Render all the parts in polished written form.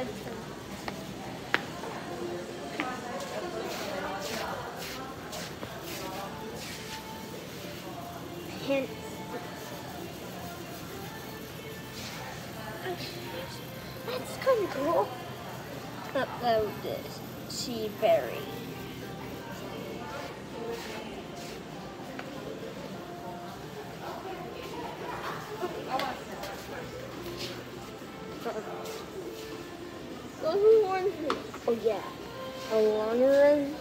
Hint. That's kind of cool. Upload this. Sea berry. Oh yeah. A long run.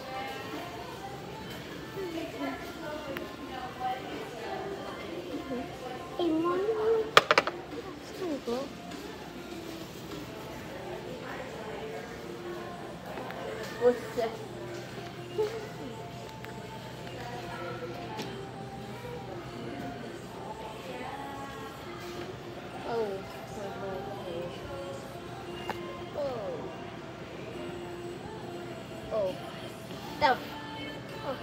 A long run. That's kind of cool. What's this? Oh. Oh. No. Oh.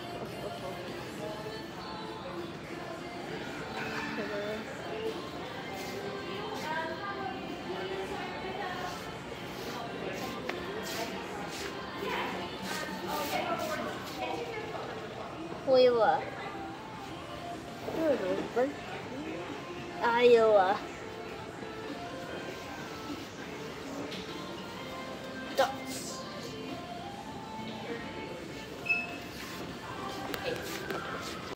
Iowa. Iowa.